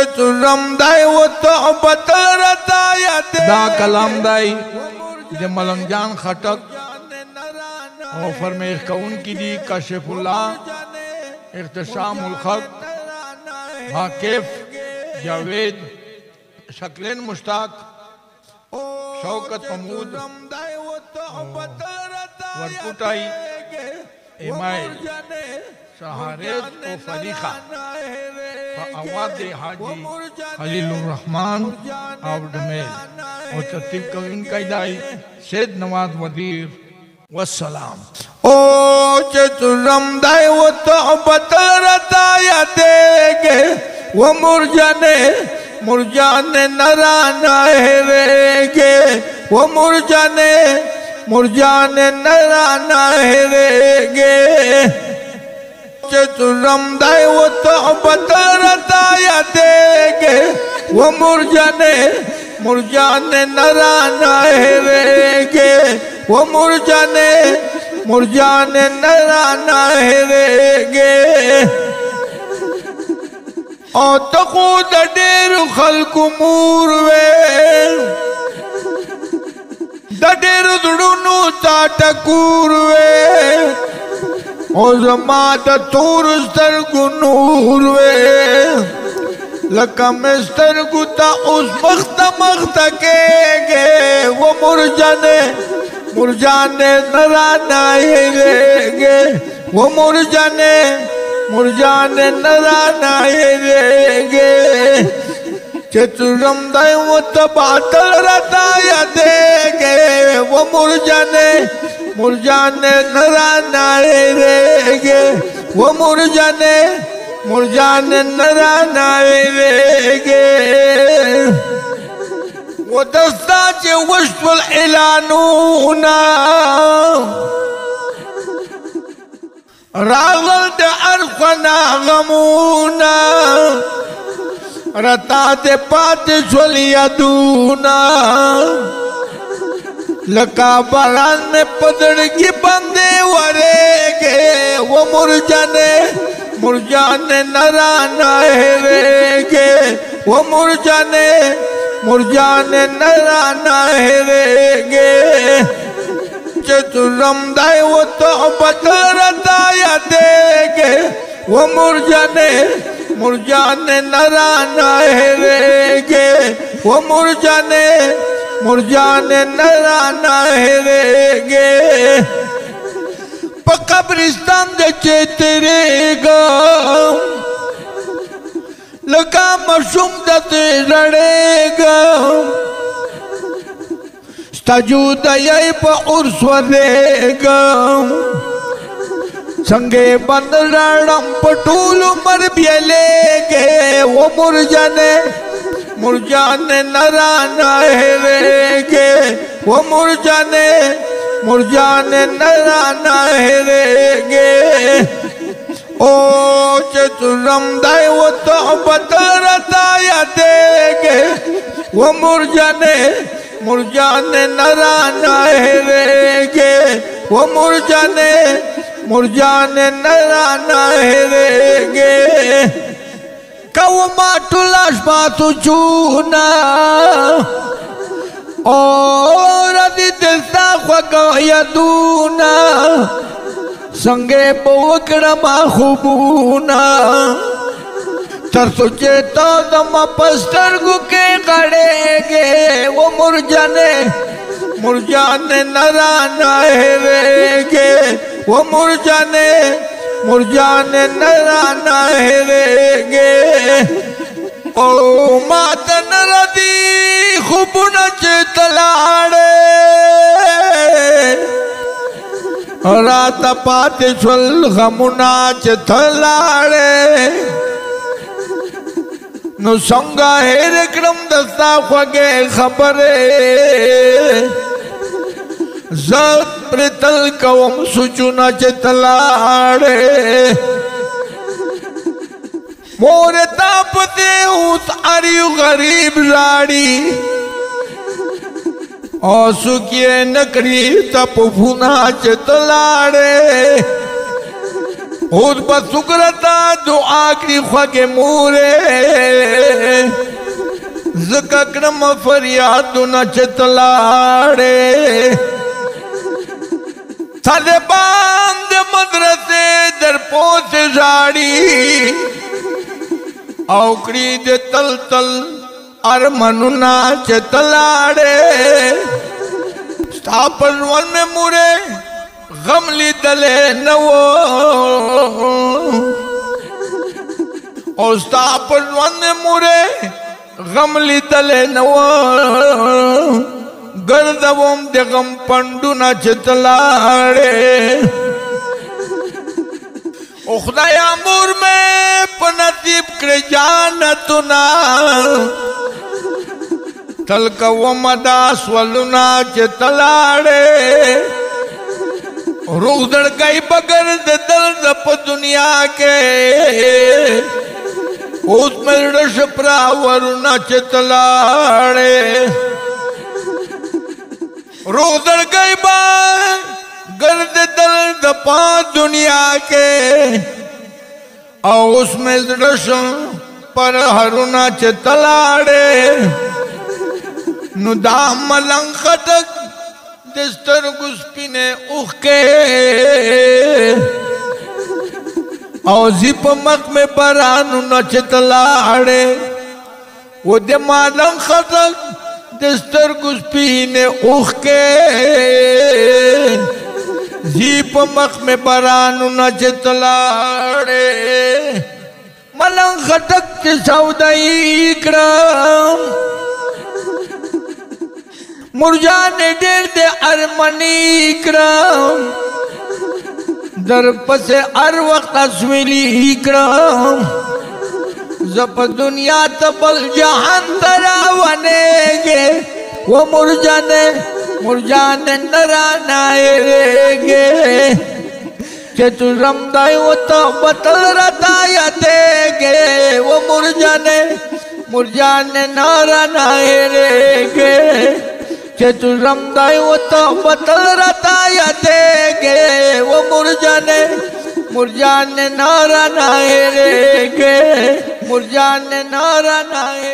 चतुरम दाई वो तो बतरता याद दा कलाम दाई जे मलंग जान खटक और फरमेश कौन की दी कशिफुल्लाह इख्तिसामुल खल्क वाकिफ जावेद शक्लेन मुश्ताक शौकत महमूद वरकुटाई इमाइल सहारेत और फरीखा अवाद हाजी खलीलुर रहमान आब्द मेल और तरतीब कवीन कायदाई सैयद नवाज वजीर वस्सलाम। ओ चतुरम दाई वो तो बतरता यादेगे वो मुरझाने नराना हेरेगे वो मुरझाने नराना हेरेगे। चतुरम दाई वो तो बतरता यादेगे वो मुरझाने नराना हेरेगे वो मुरझाने नराना हेरेगे। और तो खुद डेर खल्क मूरवे डेर दुड़ुनु ताटकूरवे और जमात तूर स्तर गुनूरवे लकमिस्तर गुता उस मख्त के गे वो मुरझाने नराना हेरेगे वो मुरझाने नराना हेरेगे। चतुरम दाई वो तबातल रता यादेगे वो मुरझाने नराना हेरेगे वो मुरझाने नराना हेरेगे। वो दस्ता चे वश्वल इलानूना रागल दे अरफना गमूना रता दे पाते छोलिया दूना लका बारान में पदड़गी बंदे वरेगे वो मुरझाने नराना हेरेगे वो मुरझाने नराना हेरेगे। चतुरम दाई वो तो बतरता यादेगे वो मुरझाने नराना हेरेगे वो मुरझाने नराना हेरेगे। कब्रिस्तान दे चेतरेगा लगा मशूम दते लड़ेगा तजूद यही पर उर्स्वरेगा संगे बंद राडम पटूल मर बियलेगे वो मुरझाने नराना हेरेगे वो मुरझाने नराना हेरेगे। ओ चतुरम दाई वो तो बतरता यादेगे वो मुरझाने नराना हेरेगे वो मुरझाने नराना हेरेगे। कौमा तुलाश बातु चूना और दिलता ख्वागा यदूना संगे बोकड़मा खुबूना तरसुचे तो दम पस्तर गुके कड़ेगे वो मुरझाने नराना हेरेगे वो मुरझाने नराना हेरेगे। ओ मातन रदी खूब नच तलाड़े रात पाते चल गमुनाच थलाड़े नु संगा हेर क्रम दस्ता ख्वागे खबरे जब प्रितल कवम सुचुना चतलाड़े मोरे तापते उस आरियु गरीब लाड़ी और सुखिए नकरी तप फुना चतलाड़े खुद बसुकरता जो आखिरी ख्वागे मूरे ज़करम फरियाद न चतलाड़े साले बांध मदरसे दरपोस झाड़ी औकड़ी दे तल तल अरमनुना चतलाड़े स्थापन में मुरे गमली दले नवो और स्थापन में मुरे गमली दले नवो गर्दवम दे गम पंडू न चतलाड़े ओ खुदाया मूर में पनतीब करे जानतुना तलका वो मदास वलुना चतलाड़े रुदड़ गई बगर दर्द प दुनिया के उसमें रश प्रावरुना चतलाड़े रुदड़ गई बा गर्द दर्द पा दुनिया के और उसमें रश पर हरुना चतलाड़े नुदाम मलंग खटक दिस्तर गुस्पिने उखके और जिप मक में बरानु न चतलाड़े वो दे मलंग खटक दिस्तर गुस्पिने उखके जिप मक में बरानु न चतलाड़े मलंग खटक के सौदाई क्रम मुरझाने डेर दे अरमनी क्रम दर पसे हर वक्त असमिली क्रम जब दुनिया तबल जहान तरा बनेगे वो मुरझाने नरानाएगे के तू रमदाई वो तो बतल रताया देगे वो मुरझाने नरानाएगे चतुरमदाई वो तो बतल रताया देगे वो मुरझाने नारा नाहे रे मुरझाने नारा नाहे